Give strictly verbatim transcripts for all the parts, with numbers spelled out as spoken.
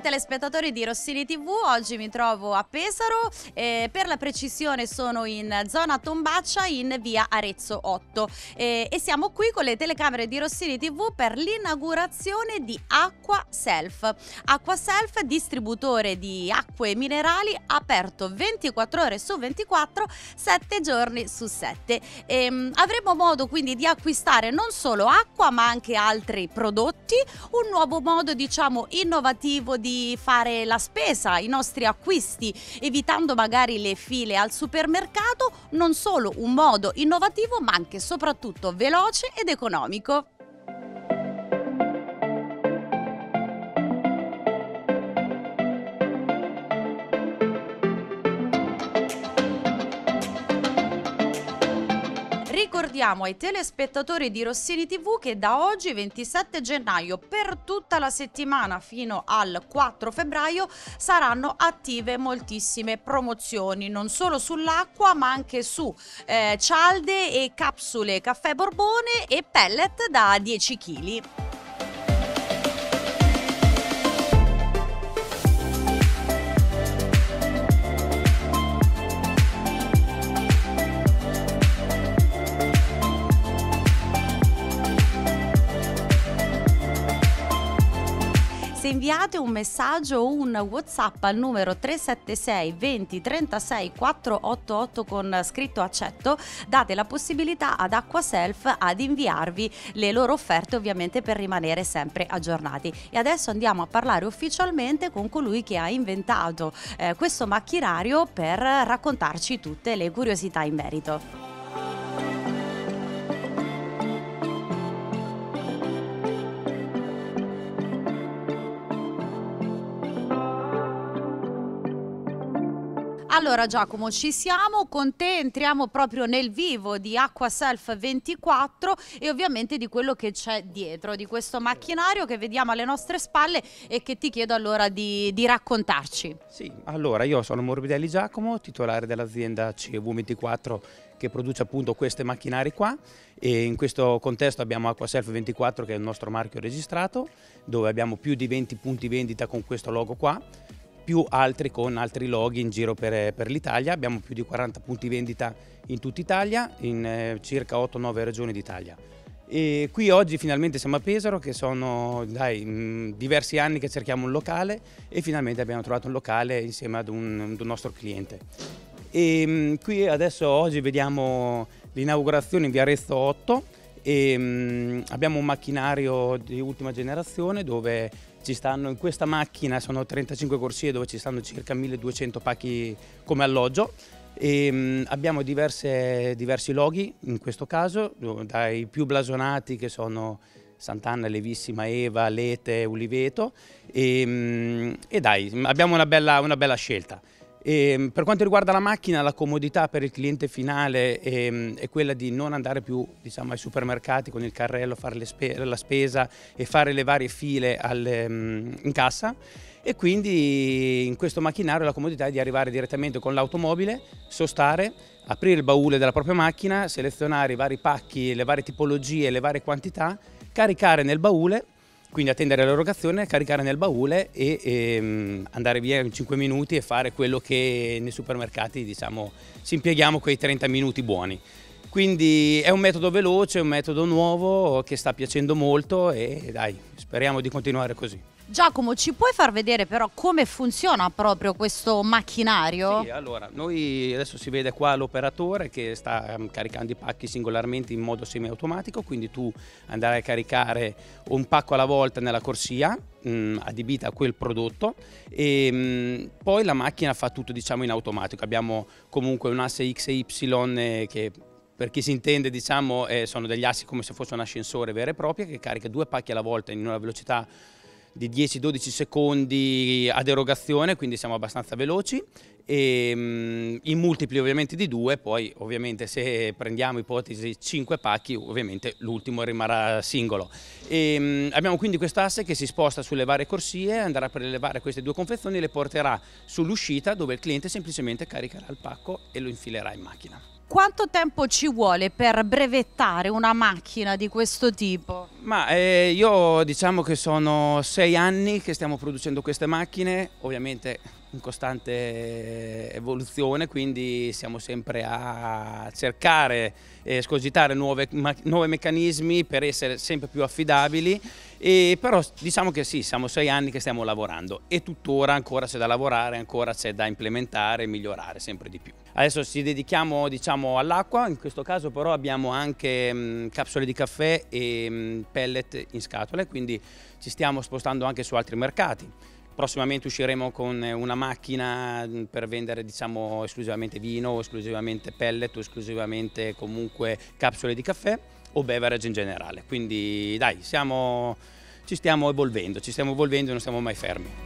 telespettatori di Rossini tivù, oggi mi trovo a Pesaro, eh, per la precisione sono in zona Tombaccia in via Arezzo otto eh, e siamo qui con le telecamere di Rossini tivù per l'inaugurazione di Acqua Self. Acqua Self, distributore di acque minerali, aperto ventiquattro ore su ventiquattro, sette giorni su sette. E, avremo modo quindi di acquistare non solo acqua ma anche altri prodotti, un nuovo modo diciamo innovativo di fare la spesa, i nostri acquisti, evitando magari le file al supermercato, non solo un modo innovativo ma anche e soprattutto veloce ed economico. Ricordiamo ai telespettatori di Rossini tivù che da oggi ventisette gennaio per tutta la settimana fino al quattro febbraio saranno attive moltissime promozioni, non solo sull'acqua ma anche su eh, cialde e capsule caffè Borbone e pellet da dieci chili. Se inviate un messaggio o un WhatsApp al numero tre sette sei venti trentasei quattrocentottantotto con scritto accetto, date la possibilità ad Acqua Self ad inviarvi le loro offerte, ovviamente per rimanere sempre aggiornati. E adesso andiamo a parlare ufficialmente con colui che ha inventato eh, questo macchinario per raccontarci tutte le curiosità in merito. Allora Giacomo, ci siamo, con te entriamo proprio nel vivo di Acqua Self ventiquattro e ovviamente di quello che c'è dietro, di questo macchinario che vediamo alle nostre spalle e che ti chiedo allora di, di raccontarci. Sì, allora io sono Morbidelli Giacomo, titolare dell'azienda C V ventiquattro che produce appunto questi macchinari qua, e in questo contesto abbiamo Acqua Self ventiquattro che è il nostro marchio registrato, dove abbiamo più di venti punti vendita con questo logo qua, più altri con altri loghi in giro per, per l'Italia. Abbiamo più di quaranta punti vendita in tutta Italia, in eh, circa otto nove regioni d'Italia. E qui oggi finalmente siamo a Pesaro, che sono dai, mh, diversi anni che cerchiamo un locale e finalmente abbiamo trovato un locale insieme ad un, ad un nostro cliente. E mh, qui adesso oggi vediamo l'inaugurazione in via Arezzo otto e mh, abbiamo un macchinario di ultima generazione dove ci stanno, in questa macchina sono trentacinque corsie dove ci stanno circa milleduecento pacchi come alloggio e mh, abbiamo diverse, diversi loghi in questo caso, dai più blasonati che sono Sant'Anna, Levissima, Eva, Lete, Uliveto e, mh, e dai, abbiamo una bella, una bella scelta. E per quanto riguarda la macchina, la comodità per il cliente finale è, è quella di non andare più diciamo, ai supermercati con il carrello, fare le spe la spesa e fare le varie file al, in cassa, e quindi in questo macchinario la comodità è di arrivare direttamente con l'automobile, sostare, aprire il baule della propria macchina, selezionare i vari pacchi, le varie tipologie, le varie quantità, caricare nel baule, quindi attendere l'erogazione, caricare nel baule e, e andare via in cinque minuti e fare quello che nei supermercati diciamo ci impieghiamo quei trenta minuti buoni. Quindi è un metodo veloce, un metodo nuovo che sta piacendo molto e dai, speriamo di continuare così. Giacomo, ci puoi far vedere però come funziona proprio questo macchinario? Sì, allora, noi adesso si vede qua l'operatore che sta um, caricando i pacchi singolarmente in modo semiautomatico, quindi tu andrai a caricare un pacco alla volta nella corsia mh, adibita a quel prodotto e mh, poi la macchina fa tutto diciamo in automatico. Abbiamo comunque un asse X e Y eh, che per chi si intende diciamo eh, sono degli assi come se fosse un ascensore vero e proprio che carica due pacchi alla volta in una velocità di dieci dodici secondi ad erogazione, quindi siamo abbastanza veloci e mh, in multipli ovviamente di due, poi ovviamente se prendiamo ipotesi cinque pacchi ovviamente l'ultimo rimarrà singolo. E, mh, abbiamo quindi quest'asse che si sposta sulle varie corsie, andrà a prelevare queste due confezioni e le porterà sull'uscita dove il cliente semplicemente caricherà il pacco e lo infilerà in macchina. Quanto tempo ci vuole per brevettare una macchina di questo tipo? Ma eh, io diciamo che sono sei anni che stiamo producendo queste macchine, ovviamente in costante evoluzione, quindi siamo sempre a cercare e scogitare nuove, nuovi meccanismi per essere sempre più affidabili, e però diciamo che sì, siamo sei anni che stiamo lavorando e tuttora ancora c'è da lavorare, ancora c'è da implementare e migliorare sempre di più. Adesso ci dedichiamo, diciamo, all'acqua, in questo caso però abbiamo anche mh, capsule di caffè e mh, pellet in scatole, quindi ci stiamo spostando anche su altri mercati. Prossimamente usciremo con una macchina per vendere, diciamo, esclusivamente vino, o esclusivamente pellet, o esclusivamente comunque capsule di caffè o beverage in generale. Quindi dai, siamo, ci stiamo evolvendo, ci stiamo evolvendo e non stiamo mai fermi.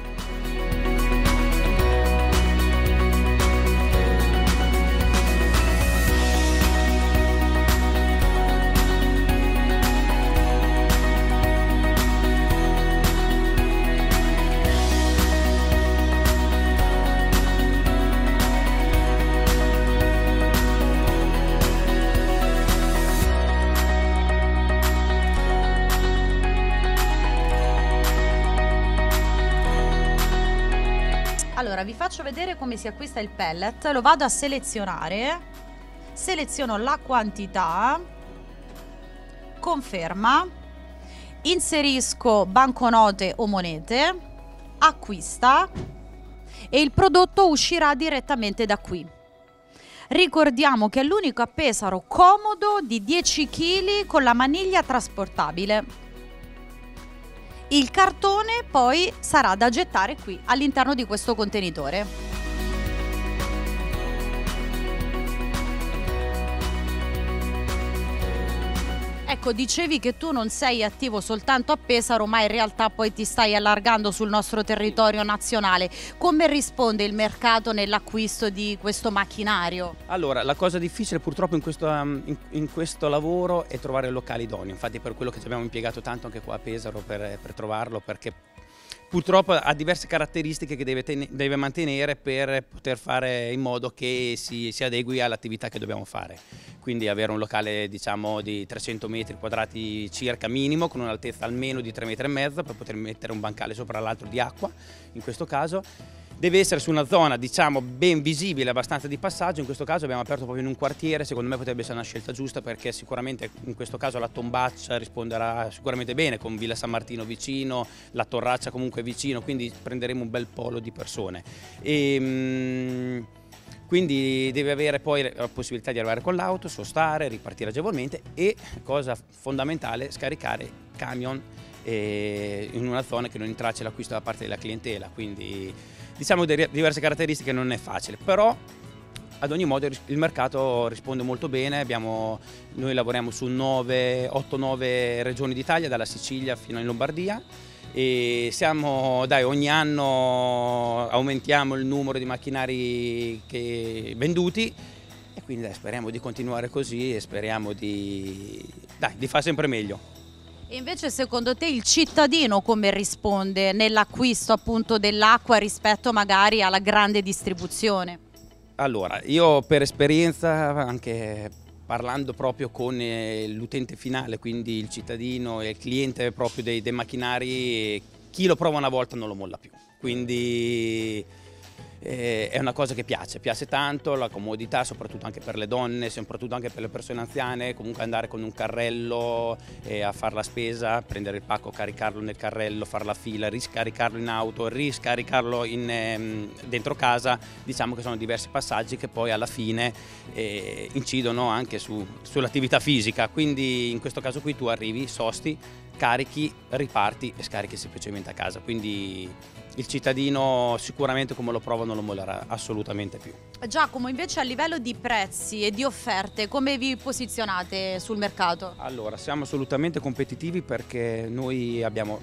Allora, vi faccio vedere come si acquista il pellet. Lo vado a selezionare, seleziono la quantità, conferma, inserisco banconote o monete, acquista e il prodotto uscirà direttamente da qui. Ricordiamo che è l'unico a Pesaro comodo di dieci chili con la maniglia trasportabile. Il cartone poi sarà da gettare qui all'interno di questo contenitore. Ecco, dicevi che tu non sei attivo soltanto a Pesaro, ma in realtà poi ti stai allargando sul nostro territorio nazionale. Come risponde il mercato nell'acquisto di questo macchinario? Allora, la cosa difficile purtroppo in questo, in, in questo lavoro è trovare il locale idoneo, infatti per quello che ci abbiamo impiegato tanto anche qua a Pesaro per, per trovarlo, perché purtroppo ha diverse caratteristiche che deve, ten- deve mantenere per poter fare in modo che si, si adegui all'attività che dobbiamo fare. Quindi avere un locale, diciamo, di trecento metri quadrati circa minimo, con un'altezza almeno di tre metri e mezzo per poter mettere un bancale sopra l'altro di acqua, in questo caso. Deve essere su una zona, diciamo, ben visibile, abbastanza di passaggio. In questo caso abbiamo aperto proprio in un quartiere, secondo me potrebbe essere una scelta giusta, perché sicuramente in questo caso la Tombaccia risponderà sicuramente bene, con Villa San Martino vicino, la Torraccia comunque vicino, quindi prenderemo un bel polo di persone. E, mh, quindi deve avere poi la possibilità di arrivare con l'auto, sostare, ripartire agevolmente e, cosa fondamentale, scaricare camion eh, in una zona che non intraccia l'acquisto da parte della clientela. Quindi diciamo diverse caratteristiche, non è facile, però ad ogni modo il mercato risponde molto bene. Abbiamo, noi lavoriamo su otto nove regioni d'Italia, dalla Sicilia fino in Lombardia, e siamo, dai, ogni anno aumentiamo il numero di macchinari che, venduti, e quindi dai, speriamo di continuare così e speriamo di, dai, di fare sempre meglio. E invece secondo te il cittadino come risponde nell'acquisto appunto dell'acqua rispetto magari alla grande distribuzione? Allora, io per esperienza, anche parlando proprio con l'utente finale, quindi il cittadino e il cliente proprio dei, dei macchinari, chi lo prova una volta non lo molla più. Quindi eh, è una cosa che piace, piace tanto, la comodità soprattutto anche per le donne, soprattutto anche per le persone anziane, comunque andare con un carrello eh, a fare la spesa, prendere il pacco, caricarlo nel carrello, fare la fila, riscaricarlo in auto, riscaricarlo in, ehm, dentro casa. Diciamo che sono diversi passaggi che poi alla fine eh, incidono anche su, sull'attività fisica, quindi in questo caso qui tu arrivi, sosti, carichi, riparti e scarichi semplicemente a casa. Quindi il cittadino sicuramente come lo prova non lo mollerà assolutamente più. Giacomo, invece a livello di prezzi e di offerte, come vi posizionate sul mercato? Allora, siamo assolutamente competitivi perché noi abbiamo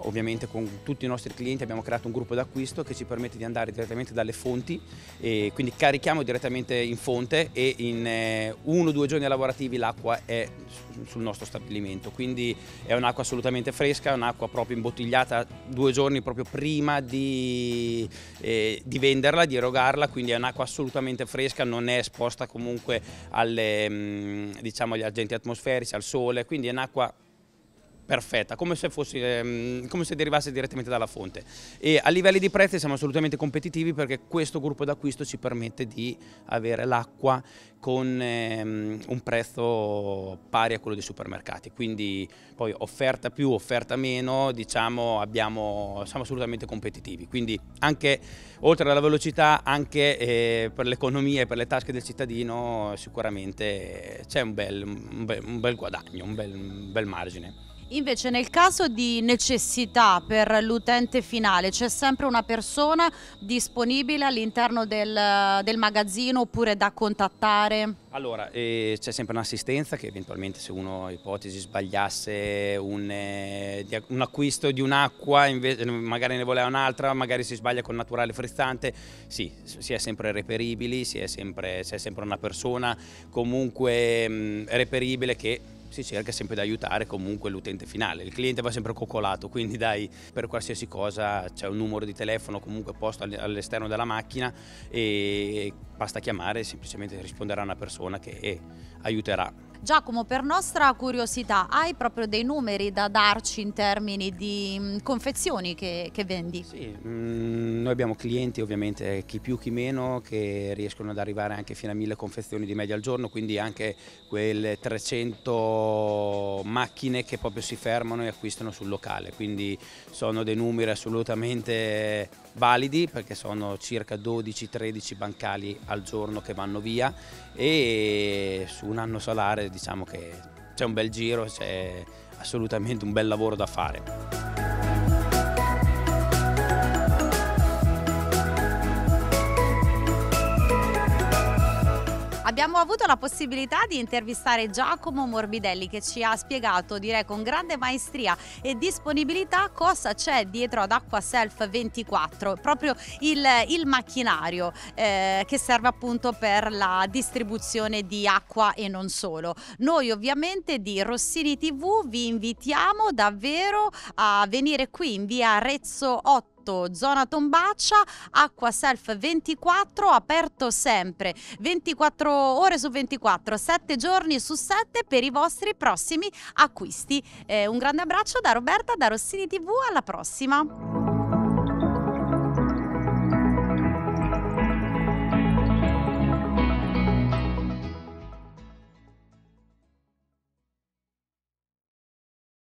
ovviamente con tutti i nostri clienti abbiamo creato un gruppo d'acquisto che ci permette di andare direttamente dalle fonti, e quindi carichiamo direttamente in fonte e in eh, uno o due giorni lavorativi l'acqua è sul nostro stabilimento, quindi è un'acqua assolutamente fresca, è un'acqua proprio imbottigliata due giorni proprio prima di, eh, di venderla, di erogarla, quindi è un'acqua assolutamente fresca, non è esposta comunque alle, mh, diciamo, agli agenti atmosferici, al sole, quindi è un'acqua perfetta, come se, fosse, come se derivasse direttamente dalla fonte. E a livelli di prezzi siamo assolutamente competitivi, perché questo gruppo d'acquisto ci permette di avere l'acqua con ehm, un prezzo pari a quello dei supermercati, quindi poi offerta più, offerta meno, diciamo abbiamo, siamo assolutamente competitivi, quindi anche oltre alla velocità, anche eh, per l'economia e per le tasche del cittadino sicuramente c'è un bel, un, bel, un bel guadagno, un bel, un bel margine. Invece nel caso di necessità per l'utente finale c'è sempre una persona disponibile all'interno del, del magazzino oppure da contattare? Allora, eh, c'è sempre un'assistenza che eventualmente, se uno ipotesi sbagliasse un, eh, un acquisto di un'acqua, magari ne voleva un'altra, magari si sbaglia con naturale frizzante, sì, si è sempre reperibili, si è sempre, c'è sempre una persona comunque mh, reperibile che si cerca sempre di aiutare comunque l'utente finale. Il cliente va sempre coccolato, quindi dai, per qualsiasi cosa c'è un numero di telefono comunque posto all'esterno della macchina e basta chiamare e semplicemente risponderà una persona che aiuterà. Giacomo, per nostra curiosità, hai proprio dei numeri da darci in termini di mh, confezioni che, che vendi? Sì, mh, noi abbiamo clienti ovviamente, chi più chi meno, che riescono ad arrivare anche fino a mille confezioni di media al giorno, quindi anche quelle trecento macchine che proprio si fermano e acquistano sul locale, quindi sono dei numeri assolutamente validi, perché sono circa dodici tredici bancali al giorno che vanno via, e su un anno solare diciamo che c'è un bel giro, c'è assolutamente un bel lavoro da fare. Abbiamo avuto la possibilità di intervistare Giacomo Morbidelli, che ci ha spiegato, direi con grande maestria e disponibilità, cosa c'è dietro ad Acquaself ventiquattro, proprio il, il macchinario eh, che serve appunto per la distribuzione di acqua e non solo. Noi ovviamente di Rossini tivù vi invitiamo davvero a venire qui in via Arezzo otto, zona Tombaccia. Acquaself ventiquattro, aperto sempre ventiquattro ore su ventiquattro, sette giorni su sette per i vostri prossimi acquisti. Eh, un grande abbraccio da Roberta, da Rossini tivù, alla prossima.